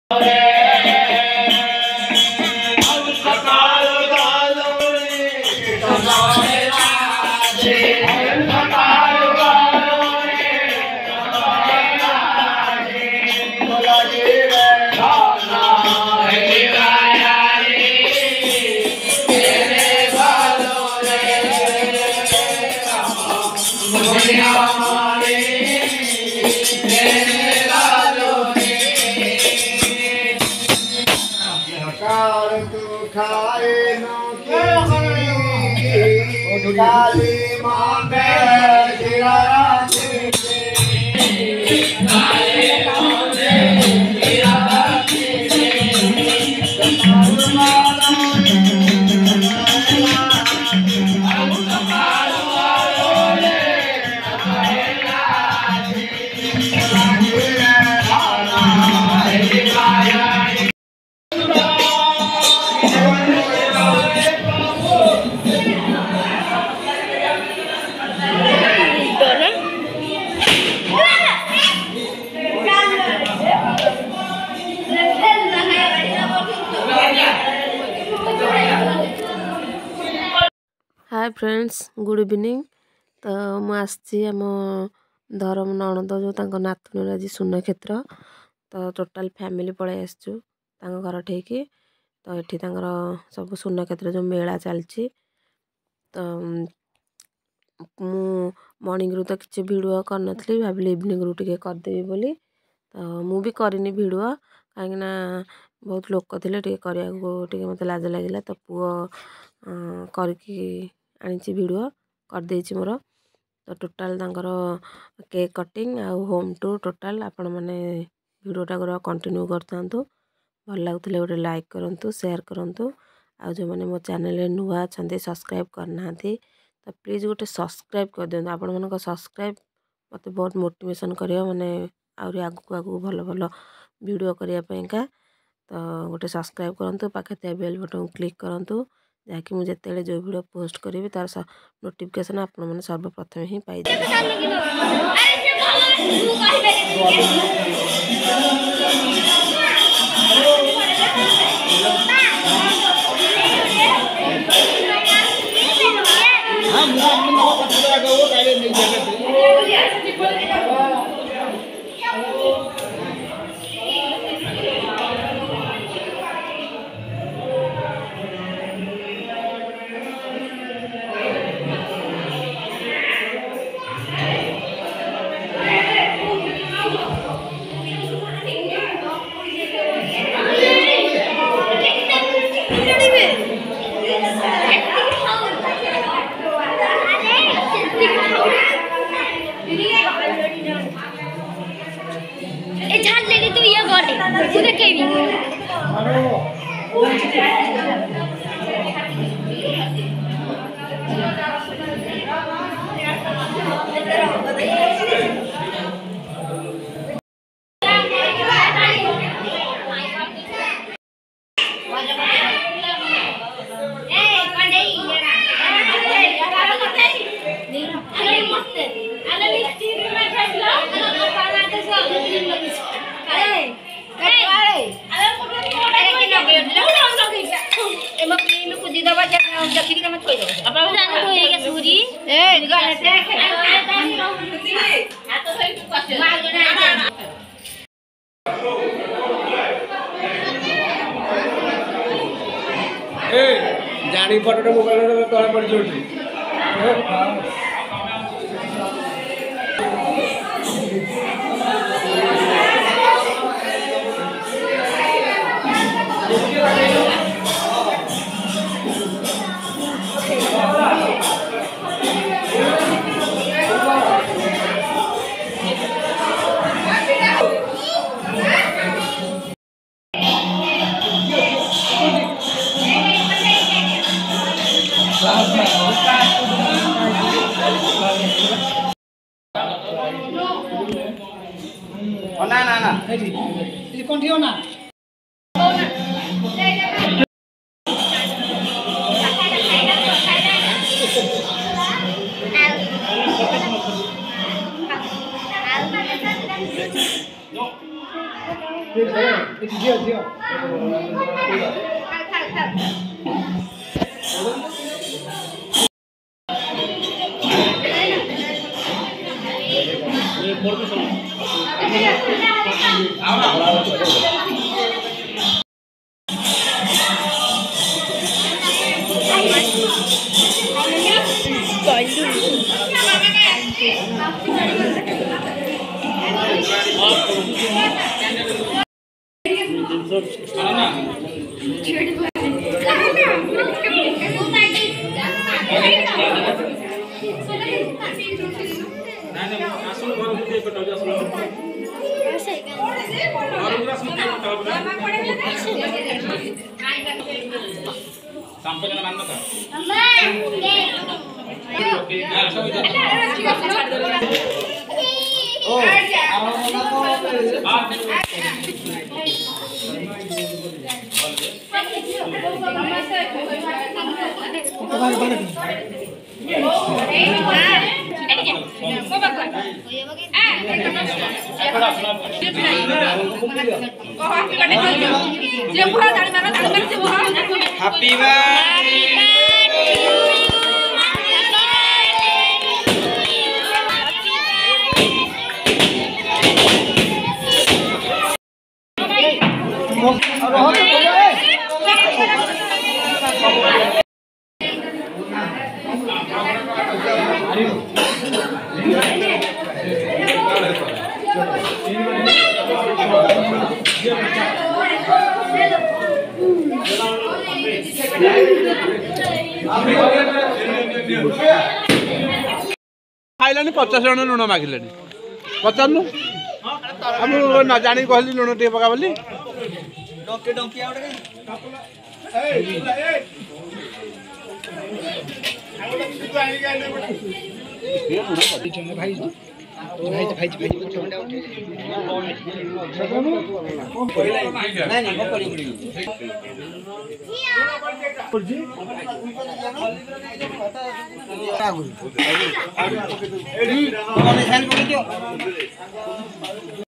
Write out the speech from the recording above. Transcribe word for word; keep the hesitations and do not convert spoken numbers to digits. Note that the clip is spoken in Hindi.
Hi friends good evening. तो मुझे आम धर्म नणद जो नातुणी आज सुन क्षेत्र तो टोटाल फैमिली पलि आसचु घर ठेकी। तो ये सब सुन क्षेत्र जो मेला चलती तो मु मॉर्निंग रू तो किसी वीडियो कर नी भाविली इवनिंग रू टे करदेवी बोली। तो मु भी करनी वीडियो कहीं बहुत लोक थे करने मत लाज लगे तो पुओ करके आनी वीडियो करदे मोर। तो टोटाल केक कटिंग आउ होम टूर टोटाल आपण मैंने वीडियोटा गुरा कंटिन्यू करता भल लगुले गोटे लाइक करूँ शेयर करूँ। आ जो मैंने मो चैनल नुआ अच्छा सब्सक्राइब करना तो प्लीज़ गोटे सब्सक्राइब कर दिखाँ। आपण मान सब्सक्राइब मत बहुत मोटिवेशन करियो माने आउरी आगु आगु भल भल वीडियो करने का। तो गोटे सब्सक्राइब करूँ पाखे बेल बटन क्लिक करूँ जहाँकि मुझे जिते जो वीडियो पोस्ट करी तार नोटिफिकेशन आपण मैंने सर्वप्रथम ही पाई। जानी फोटो मोबाइल तले पड़ जोड़ी ना ना ना ये कौन थी ना No. ଝିଅ ଝିଅ Happy birthday. खाइलानी पचास जन लुण मागिले पचारू ना जानी कहली लुण टे पका बोली भाई